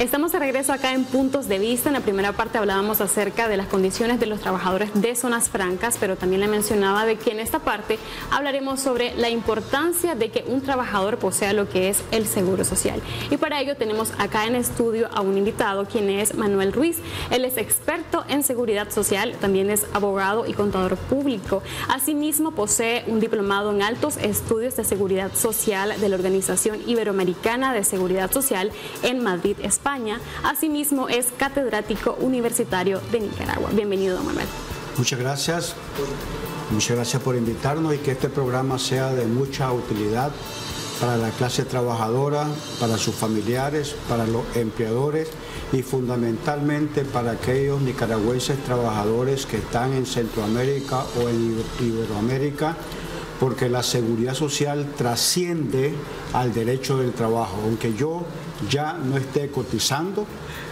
Estamos de regreso acá en Puntos de Vista. En la primera parte hablábamos acerca de las condiciones de los trabajadores de zonas francas, pero también le mencionaba de que en esta parte hablaremos sobre la importancia de que un trabajador posea lo que es el seguro social. Y para ello tenemos acá en estudio a un invitado, quien es Manuel Ruiz. Él es experto en seguridad social, también es abogado y contador público. Asimismo, posee un diplomado en altos estudios de seguridad social de la Organización Iberoamericana de Seguridad Social en Madrid, España. Asimismo, es catedrático universitario de Nicaragua. Bienvenido, don Manuel. Muchas gracias. Muchas gracias por invitarnos y que este programa sea de mucha utilidad para la clase trabajadora, para sus familiares, para los empleadores y fundamentalmente para aquellos nicaragüenses trabajadores que están en Centroamérica o en Iberoamérica, porque la seguridad social trasciende al derecho del trabajo. Aunque yo ya no esté cotizando,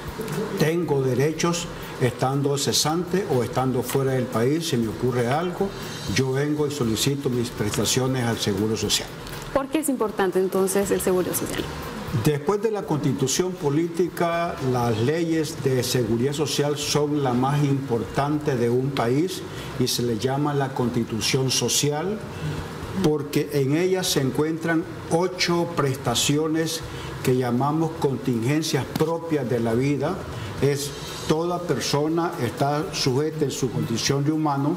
tengo derechos estando cesante o estando fuera del país. Si me ocurre algo, yo vengo y solicito mis prestaciones al Seguro Social. ¿Por qué es importante entonces el Seguro Social? Después de la Constitución política, las leyes de seguridad social son la más importante de un país y se le llama la Constitución Social porque en ellas se encuentran 8 prestaciones que llamamos contingencias propias de la vida. Toda persona está sujeta en su condición de humano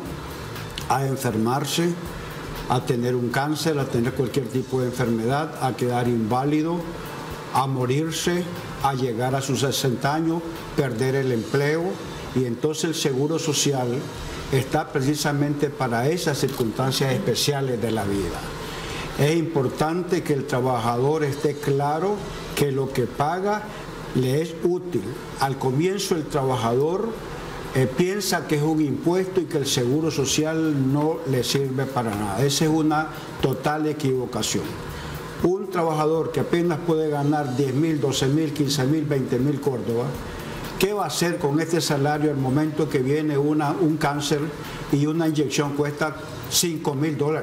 a enfermarse, a tener un cáncer, a tener cualquier tipo de enfermedad, a quedar inválido, a morirse, a llegar a sus 60 años, perder el empleo, y entonces el Seguro Social está precisamente para esas circunstancias especiales de la vida. Es importante que el trabajador esté claro que lo que paga le es útil. Al comienzo el trabajador piensa que es un impuesto y que el Seguro Social no le sirve para nada. Esa es una total equivocación. Un trabajador que apenas puede ganar 10.000, 12.000, 15.000, 20.000 córdobas, ¿qué va a hacer con este salario al momento que viene un cáncer y una inyección cuesta $5.000?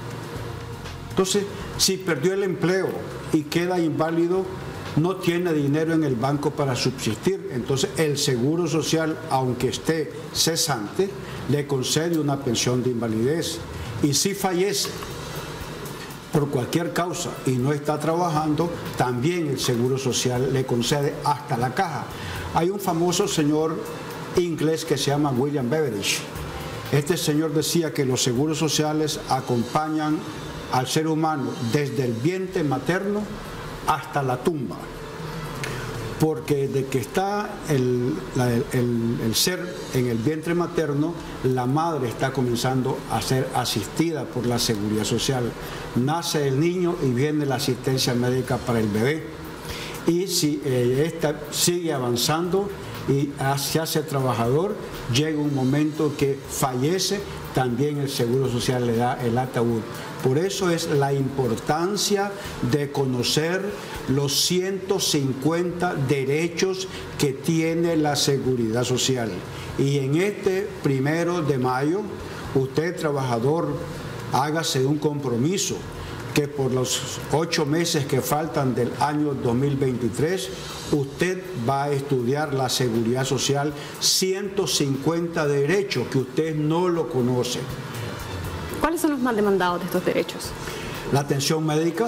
Entonces, si perdió el empleo y queda inválido, no tiene dinero en el banco para subsistir. Entonces, el Seguro Social, aunque esté cesante, le concede una pensión de invalidez. Y si fallece por cualquier causa y no está trabajando, también el Seguro Social le concede hasta la caja. Hay un famoso señor inglés que se llama William Beveridge. Este señor decía que los seguros sociales acompañan al ser humano desde el vientre materno hasta la tumba, porque de que está el ser en el vientre materno, la madre está comenzando a ser asistida por la seguridad social. Nace el niño y viene la asistencia médica para el bebé, y si esta sigue avanzando y se hace trabajador, llega un momento que fallece, también el Seguro Social le da el ataúd. Por eso es la importancia de conocer los 150 derechos que tiene la seguridad social. Y en este 1 de mayo, usted, trabajador, hágase un compromiso que por los 8 meses que faltan del año 2023, usted va a estudiar la seguridad social, 150 derechos que usted no lo conoce. ¿Cuáles son los más demandados de estos derechos? La atención médica,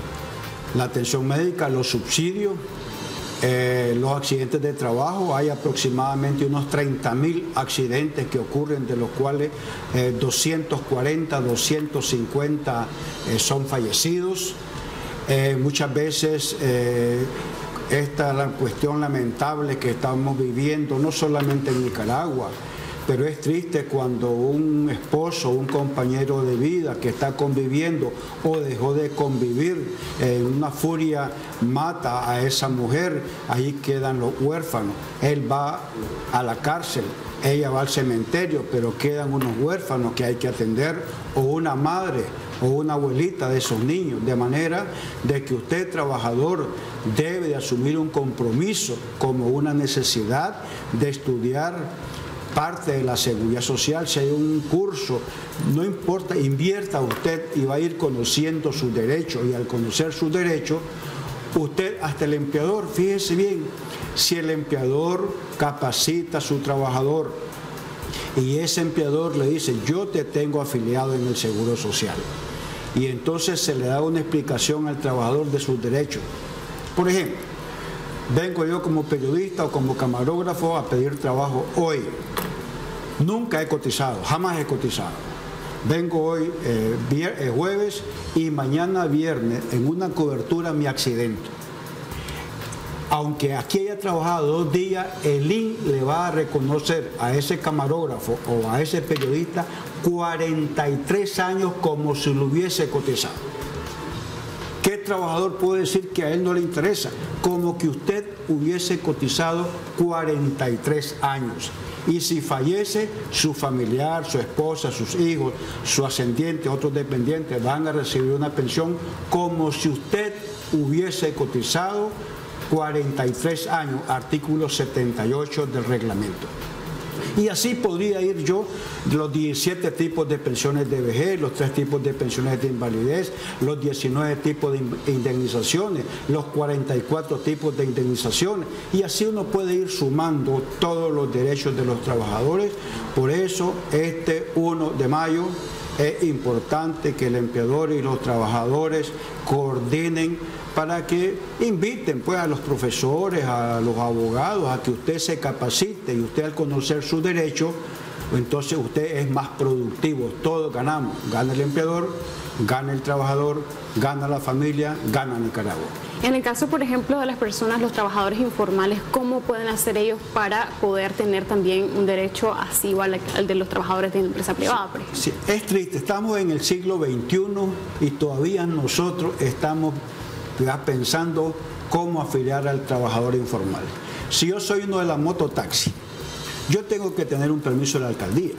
los subsidios, los accidentes de trabajo. Hay aproximadamente unos 30.000 accidentes que ocurren, de los cuales 240, 250 son fallecidos. Muchas veces esta es la cuestión lamentable que estamos viviendo, no solamente en Nicaragua, pero es triste cuando un esposo, un compañero de vida que está conviviendo o dejó de convivir, en una furia mata a esa mujer, ahí quedan los huérfanos. Él va a la cárcel, ella va al cementerio, pero quedan unos huérfanos que hay que atender, o una madre o una abuelita de esos niños, de manera de que usted, trabajador, debe de asumir un compromiso como una necesidad de estudiar parte de la seguridad social. Si hay un curso, no importa, invierta usted y va a ir conociendo sus derechos, y al conocer sus derechos Usted, hasta el empleador, fíjese bien, si el empleador capacita a su trabajador y ese empleador le dice, yo te tengo afiliado en el Seguro Social, y entonces se le da una explicación al trabajador de sus derechos. Por ejemplo, vengo yo como periodista o como camarógrafo a pedir trabajo hoy. Nunca he cotizado, jamás he cotizado. Vengo hoy jueves y mañana viernes en una cobertura me accidento. Aunque aquí haya trabajado 2 días, el INS le va a reconocer a ese camarógrafo o a ese periodista 43 años como si lo hubiese cotizado. ¿Qué trabajador puede decir que a él no le interesa? Como que usted hubiese cotizado 43 años. Y si fallece, su familiar, su esposa, sus hijos, su ascendiente, otros dependientes van a recibir una pensión como si usted hubiese cotizado 43 años, artículo 78 del reglamento. Y así podría ir yo los 17 tipos de pensiones de vejez, los 3 tipos de pensiones de invalidez, los 19 tipos de indemnizaciones, los 44 tipos de indemnizaciones, y así uno puede ir sumando todos los derechos de los trabajadores. Por eso este 1 de mayo es importante que el empleador y los trabajadores coordinen para que inviten pues a los profesores, a los abogados, a que usted se capacite, y usted, al conocer sus derechos, entonces usted es más productivo. Todos ganamos. Gana el empleador, gana el trabajador, gana la familia, gana Nicaragua. En el caso, por ejemplo, de las personas, los trabajadores informales, ¿cómo pueden hacer ellos para poder tener también un derecho así igual al de los trabajadores de la empresa privada, por ejemplo? Sí, es triste. Estamos en el siglo XXI y todavía nosotros estamos pensando cómo afiliar al trabajador informal. Si yo soy uno de la mototaxi, yo tengo que tener un permiso de la alcaldía,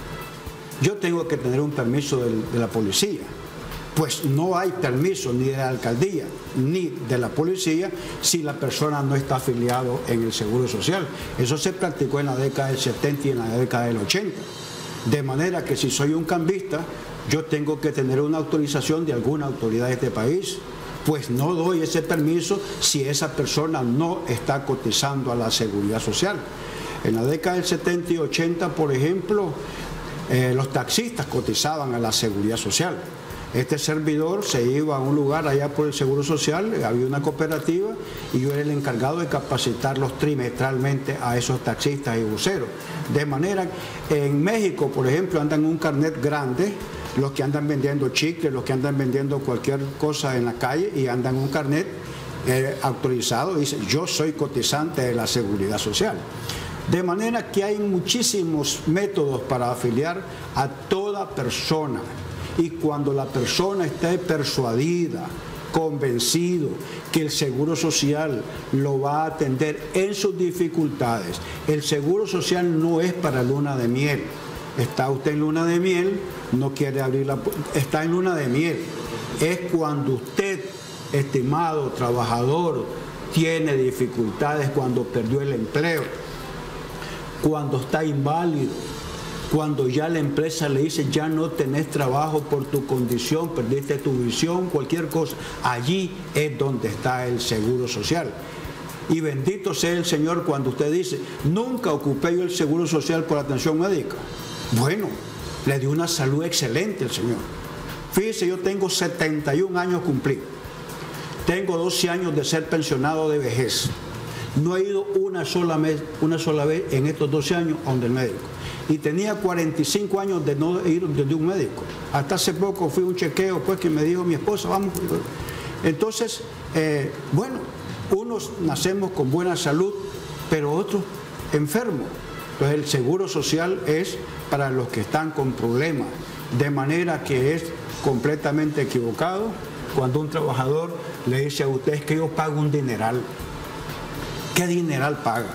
yo tengo que tener un permiso de la policía. Pues no hay permiso ni de la alcaldía ni de la policía si la persona no está afiliado en el Seguro Social. Eso se practicó en la década del 70 y en la década del 80. De manera que si soy un cambista, yo tengo que tener una autorización de alguna autoridad de este país. Pues no doy ese permiso si esa persona no está cotizando a la Seguridad Social. En la década del 70 y 80, por ejemplo, los taxistas cotizaban a la Seguridad Social. Este servidor se iba a un lugar allá por el Seguro Social, había una cooperativa y yo era el encargado de capacitarlos trimestralmente a esos taxistas y buceros. De manera, en México, por ejemplo, andan un carnet grande, los que andan vendiendo chicles, los que andan vendiendo cualquier cosa en la calle, y andan un carnet autorizado, dice, yo soy cotizante de la Seguridad Social. De manera que hay muchísimos métodos para afiliar a toda persona. Y cuando la persona esté persuadida, convencido que el Seguro Social lo va a atender en sus dificultades, el Seguro Social no es para luna de miel. Está usted en luna de miel, no quiere abrir la puerta, está en luna de miel. Es cuando usted, estimado trabajador, tiene dificultades, cuando perdió el empleo, cuando está inválido, cuando ya la empresa le dice ya no tenés trabajo por tu condición, perdiste tu visión, cualquier cosa, allí es donde está el Seguro Social. Y bendito sea el Señor cuando usted dice, nunca ocupé yo el Seguro Social por atención médica. Bueno, le dio una salud excelente el Señor. Fíjese, yo tengo 71 años cumplidos. Tengo 12 años de ser pensionado de vejez. No he ido una sola vez en estos 12 años a donde el médico. Y tenía 45 años de no ir donde un médico. Hasta hace poco fui a un chequeo, pues, que me dijo mi esposa, vamos. Entonces, bueno, unos nacemos con buena salud, pero otros enfermos. Entonces, el Seguro Social es para los que están con problemas. De manera que es completamente equivocado cuando un trabajador le dice a usted, es que yo pago un dineral. ¿Qué dineral paga?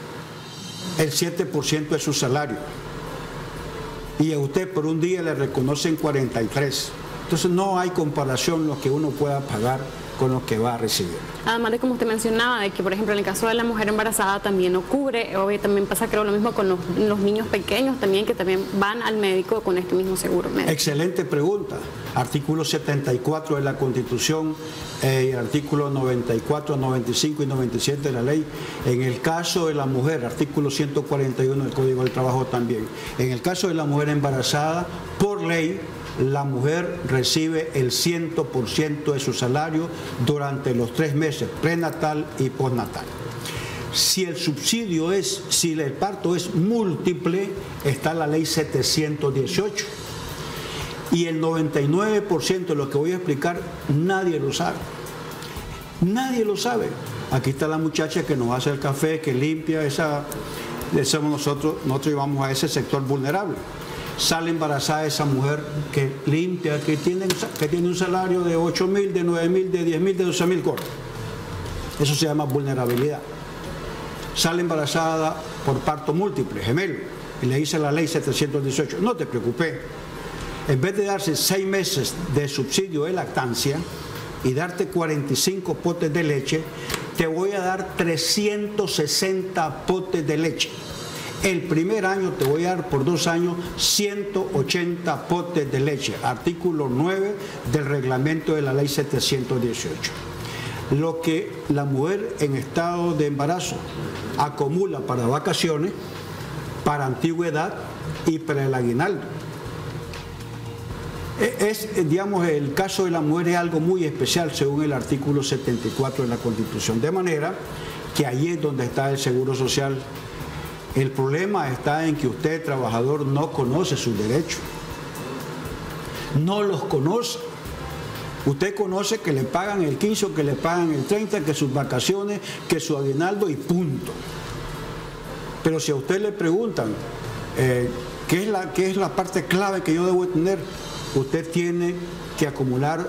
El 7% de su salario. Y a usted por un día le reconocen 43. Entonces no hay comparación lo que uno pueda pagar con lo que va a recibir. Además de como usted mencionaba, de que por ejemplo en el caso de la mujer embarazada también no cubre, obvio, también pasa creo lo mismo con los niños pequeños también, que también van al médico con este mismo seguro médico. Excelente pregunta. Artículo 74 de la Constitución, el artículo 94, 95 y 97 de la ley. En el caso de la mujer, artículo 141 del Código del Trabajo también. En el caso de la mujer embarazada, por ley, la mujer recibe el 100% de su salario durante los 3 meses, prenatal y postnatal. Si el subsidio es, si el parto es múltiple, está la ley 718. Y el 99% de lo que voy a explicar, nadie lo sabe. Nadie lo sabe. Aquí está la muchacha que nos hace el café, que limpia, esa somos nosotros llevamos a ese sector vulnerable. Sale embarazada esa mujer que limpia, que tiene un salario de 8.000, de 9.000, de 10.000, de 12.000 cortes. Eso se llama vulnerabilidad. Sale embarazada por parto múltiple, gemelo, y le dice la ley 718, no te preocupes, en vez de darse 6 meses de subsidio de lactancia y darte 45 potes de leche, te voy a dar 360 potes de leche. El primer año te voy a dar por 2 años 180 potes de leche. Artículo 9 del reglamento de la ley 718. Lo que la mujer en estado de embarazo acumula para vacaciones, para antigüedad y para el aguinaldo. Digamos, el caso de la mujer es algo muy especial según el artículo 74 de la Constitución. De manera que ahí es donde está el Seguro Social. El problema está en que usted, trabajador, no conoce sus derechos. No los conoce. Usted conoce que le pagan el 15 o que le pagan el 30, que sus vacaciones, que su aguinaldo y punto. Pero si a usted le preguntan qué es la parte clave que yo debo tener, usted tiene que acumular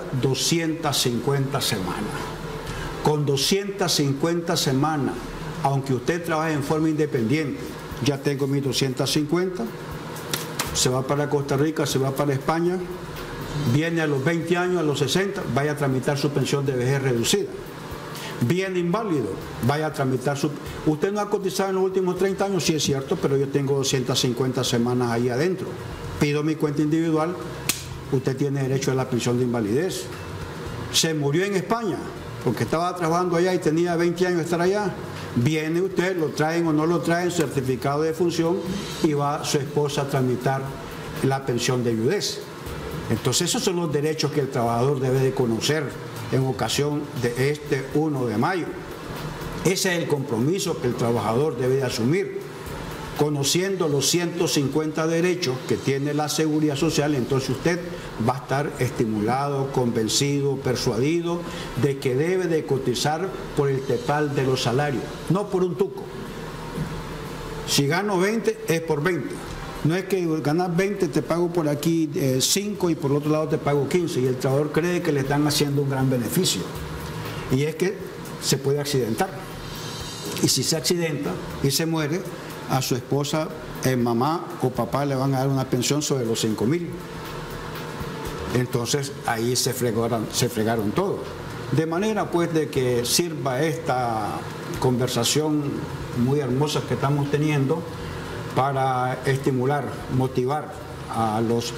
250 semanas. Con 250 semanas, aunque usted trabaje en forma independiente, ya tengo mis 250, se va para Costa Rica, se va para España, viene a los 20 años, a los 60, vaya a tramitar su pensión de vejez reducida. Viene inválido, vaya a tramitar su... Usted no ha cotizado en los últimos 30 años, sí es cierto, pero yo tengo 250 semanas ahí adentro. Pido mi cuenta individual, usted tiene derecho a la pensión de invalidez. Se murió en España, porque estaba trabajando allá y tenía 20 años de estar allá. Viene usted, lo traen o no lo traen, certificado de defunción, y va su esposa a tramitar la pensión de viudez. Entonces esos son los derechos que el trabajador debe de conocer en ocasión de este 1 de mayo. Ese es el compromiso que el trabajador debe de asumir. Conociendo los 150 derechos que tiene la Seguridad Social, entonces usted va a estar estimulado, convencido, persuadido de que debe de cotizar por el total de los salarios, no por un tuco. Si gano 20, es por 20. No es que ganas 20, te pago por aquí 5 y por el otro lado te pago 15. Y el trabajador cree que le están haciendo un gran beneficio. Y es que se puede accidentar. Y si se accidenta y se muere, a su esposa, mamá o papá le van a dar una pensión sobre los 5.000. Entonces ahí se fregaron todo. De manera pues de que sirva esta conversación muy hermosa que estamos teniendo para estimular, motivar a los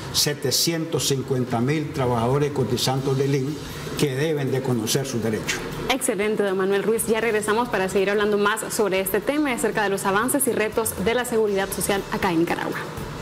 750.000 trabajadores cotizantes del INS que deben de conocer sus derechos. Excelente, don Manuel Ruiz. Ya regresamos para seguir hablando más sobre este tema y acerca de los avances y retos de la seguridad social acá en Nicaragua.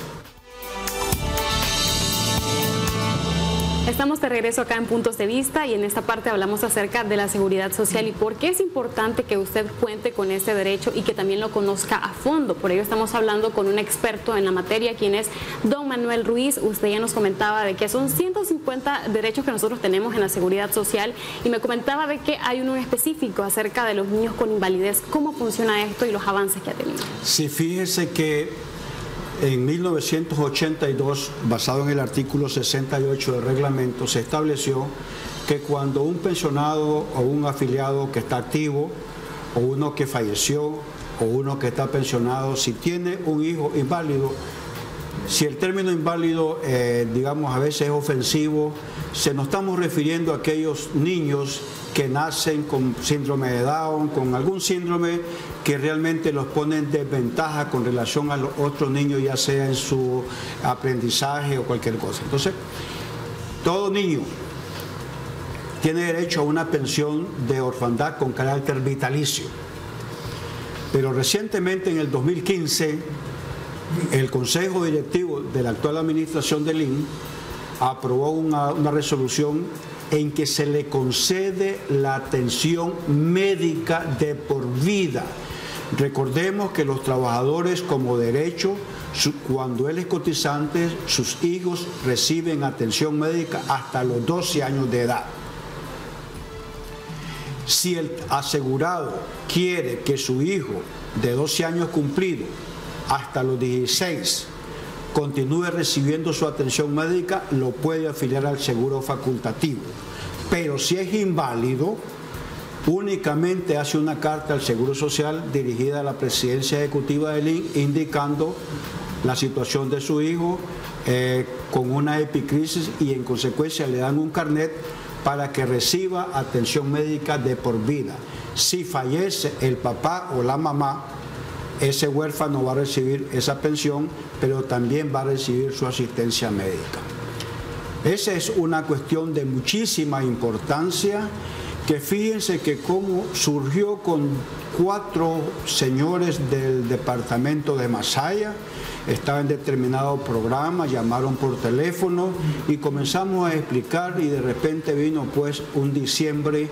Estamos de regreso acá en Puntos de Vista y en esta parte hablamos acerca de la seguridad social y por qué es importante que usted cuente con este derecho y que también lo conozca a fondo. Por ello estamos hablando con un experto en la materia, quien es don Manuel Ruiz. Usted ya nos comentaba de que son 150 derechos que nosotros tenemos en la seguridad social y me comentaba de que hay uno específico acerca de los niños con invalidez. ¿Cómo funciona esto y los avances que ha tenido? Sí, fíjese que en 1982, basado en el artículo 68 del reglamento, se estableció que cuando un pensionado o un afiliado que está activo, o uno que falleció, o uno que está pensionado, si tiene un hijo inválido, Si el término inválido, digamos, a veces es ofensivo, nos estamos refiriendo a aquellos niños que nacen con síndrome de Down, con algún síndrome que realmente los pone en desventaja con relación a los otros niños, ya sea en su aprendizaje o cualquier cosa. Entonces, todo niño tiene derecho a una pensión de orfandad con carácter vitalicio. Pero recientemente, en el 2015, el Consejo Directivo de la actual administración del INS aprobó una resolución en que se le concede la atención médica de por vida. Recordemos que los trabajadores, como derecho, cuando él es cotizante, sus hijos reciben atención médica hasta los 12 años de edad. Si el asegurado quiere que su hijo de 12 años cumplidos hasta los 16 continúe recibiendo su atención médica, lo puede afiliar al seguro facultativo. Pero si es inválido, únicamente hace una carta al Seguro Social dirigida a la Presidencia Ejecutiva del INS indicando la situación de su hijo con una epicrisis, y en consecuencia le dan un carnet para que reciba atención médica de por vida. Si fallece el papá o la mamá, ese huérfano va a recibir esa pensión, pero también va a recibir su asistencia médica. Esa es una cuestión de muchísima importancia, que fíjense que como surgió con 4 señores del departamento de Masaya, estaba en determinado programa, llamaron por teléfono y comenzamos a explicar, y de repente vino pues un diciembre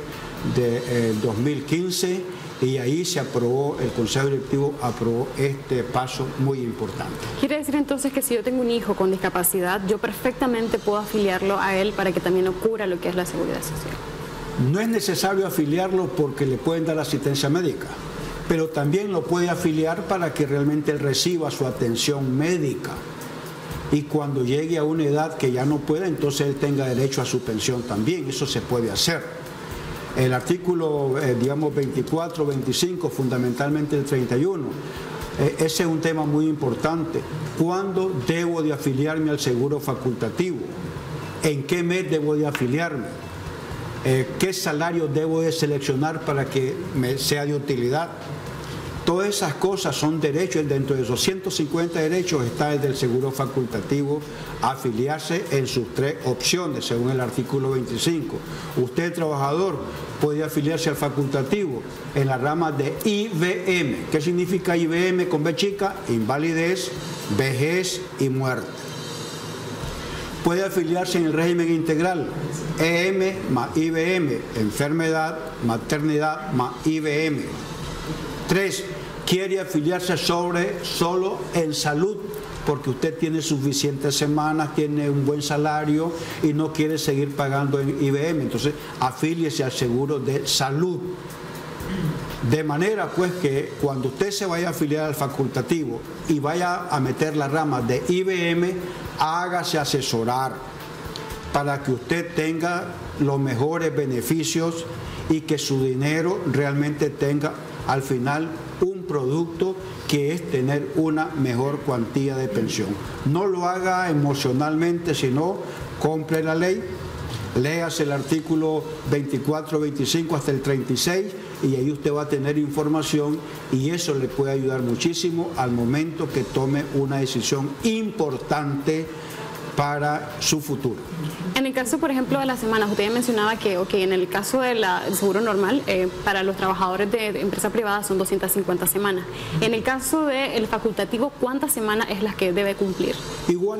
de 2015 y ahí se aprobó, el Consejo Directivo aprobó este paso muy importante. ¿Quiere decir entonces que si yo tengo un hijo con discapacidad, yo perfectamente puedo afiliarlo a él para que también lo cubra lo que es la seguridad social? No es necesario afiliarlo porque le pueden dar asistencia médica, pero también lo puede afiliar para que realmente él reciba su atención médica. Y cuando llegue a una edad que ya no pueda, entonces él tenga derecho a su pensión también. Eso se puede hacer. El artículo, digamos, 24, 25, fundamentalmente el 31, ese es un tema muy importante. ¿Cuándo debo de afiliarme al seguro facultativo? ¿En qué mes debo de afiliarme? ¿Qué salario debo de seleccionar para que me sea de utilidad? Todas esas cosas son derechos. Dentro de esos 150 derechos está el del seguro facultativo, afiliarse en sus 3 opciones, según el artículo 25. Usted, trabajador, puede afiliarse al facultativo en la rama de IBM. ¿Qué significa IBM con B chica? Invalidez, vejez y muerte. Puede afiliarse en el régimen integral, EM más IBM, enfermedad, maternidad más IBM. 3, quiere afiliarse solo en salud, porque usted tiene suficientes semanas, tiene un buen salario y no quiere seguir pagando en IBM. Entonces, afíliese al seguro de salud. De manera pues que cuando usted se vaya a afiliar al facultativo y vaya a meter la rama de IBM, hágase asesorar para que usted tenga los mejores beneficios y que su dinero realmente tenga al final un producto que es tener una mejor cuantía de pensión. No lo haga emocionalmente, sino compre la ley, léase el artículo 24, 25 hasta el 36 y ahí usted va a tener información y eso le puede ayudar muchísimo al momento que tome una decisión importante para su futuro. En el caso, por ejemplo, de las semanas, usted ya mencionaba que en el caso del seguro normal, para los trabajadores de empresa privada son 250 semanas. En el caso del facultativo, ¿cuántas semanas es las que debe cumplir? Igual.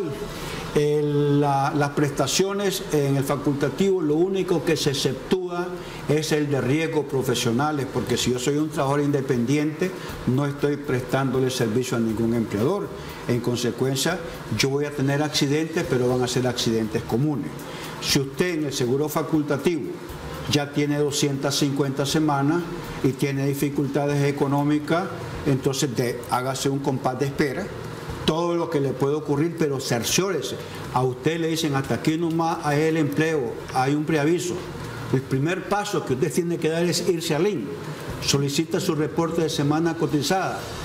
Las prestaciones en el facultativo, lo único que se exceptúa es el de riesgos profesionales, porque si yo soy un trabajador independiente, no estoy prestándole servicio a ningún empleador. En consecuencia, yo voy a tener accidentes, pero van a ser accidentes comunes. Si usted en el seguro facultativo ya tiene 250 semanas y tiene dificultades económicas, entonces hágase un compás de espera. Todo lo que le puede ocurrir, pero cerciórese. A usted le dicen hasta aquí nomás a el empleo, hay un preaviso. El primer paso que usted tiene que dar es irse al INS, solicita su reporte de semana cotizada,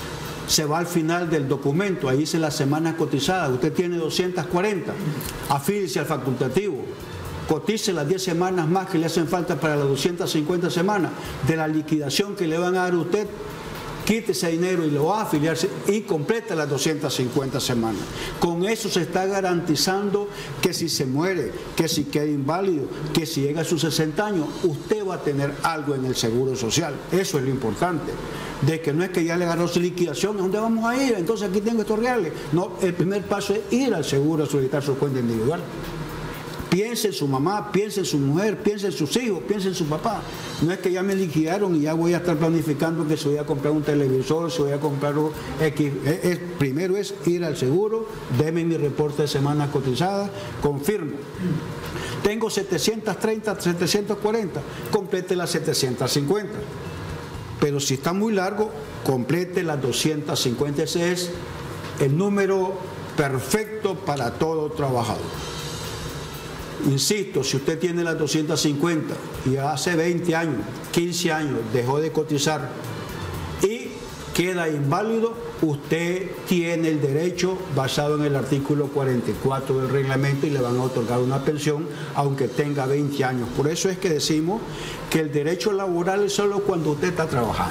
se va al final del documento, ahí dice las semanas cotizadas, usted tiene 240, afíliese al facultativo, cotice las 10 semanas más que le hacen falta para las 250 semanas, de la liquidación que le van a dar a usted, quite ese dinero y lo va a afiliarse y completa las 250 semanas. Con eso se está garantizando que si se muere, que si queda inválido, que si llega a sus 60 años, usted va a tener algo en el seguro social. Eso es lo importante. De que no es que ya le agarró su liquidación, ¿a dónde vamos a ir? Entonces aquí tengo estos reales. No, el primer paso es ir al seguro a solicitar su cuenta individual. Piense en su mamá, piense en su mujer, piense en sus hijos, piense en su papá. No es que ya me liquidaron y ya voy a estar planificando que si voy a comprar un televisor, si voy a comprar X. Primero es ir al seguro, deme mi reporte de semanas cotizadas, confirmo. Tengo 730, 740, complete las 750. Pero si está muy largo, complete las 250. Ese es el número perfecto para todo trabajador. Insisto, si usted tiene las 250 y hace 20 años, 15 años dejó de cotizar y queda inválido, usted tiene el derecho, basado en el artículo 44 del reglamento, y le van a otorgar una pensión aunque tenga 20 años. Por eso es que decimos que el derecho laboral es solo cuando usted está trabajando.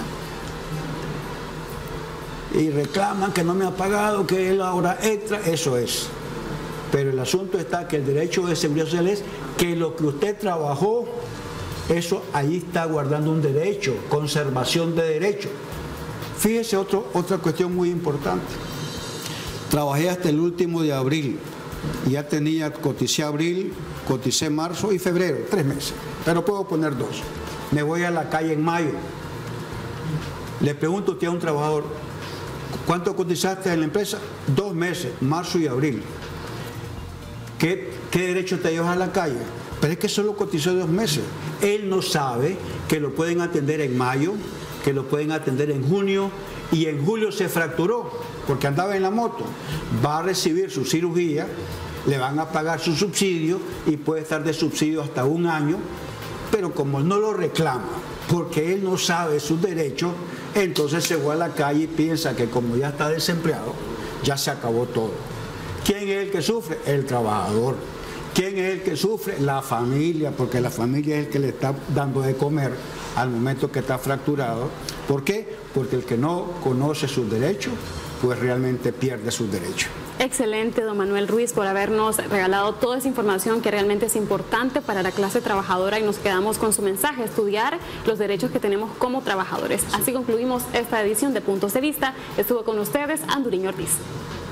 Y reclaman que no me ha pagado, que es la hora extra, eso es. Pero el asunto está que el derecho de seguridad social es que lo que usted trabajó, eso ahí está guardando un derecho, conservación de derecho. Fíjese otra cuestión muy importante. Trabajé hasta el último de abril. Ya coticé abril, coticé marzo y febrero, 3 meses. Pero puedo poner 2. Me voy a la calle en mayo. Le pregunto a usted a un trabajador, ¿cuánto cotizaste en la empresa? 2 meses, marzo y abril. ¿Qué derecho te llevas a la calle? Pero es que solo cotizó 2 meses. Él no sabe que lo pueden atender en mayo, que lo pueden atender en junio, y en julio se fracturó porque andaba en la moto. Va a recibir su cirugía, le van a pagar su subsidio y puede estar de subsidio hasta 1 año, pero como no lo reclama, porque él no sabe sus derechos, entonces se va a la calle y piensa que como ya está desempleado, ya se acabó todo. ¿Quién es el que sufre? El trabajador. ¿Quién es el que sufre? La familia, porque la familia es el que le está dando de comer al momento que está fracturado. ¿Por qué? Porque el que no conoce sus derechos, pues realmente pierde sus derechos. Excelente, don Manuel Ruiz, por habernos regalado toda esa información que realmente es importante para la clase trabajadora, y nos quedamos con su mensaje: estudiar los derechos que tenemos como trabajadores. Así concluimos esta edición de Puntos de Vista. Estuvo con ustedes Anduriño Ortiz.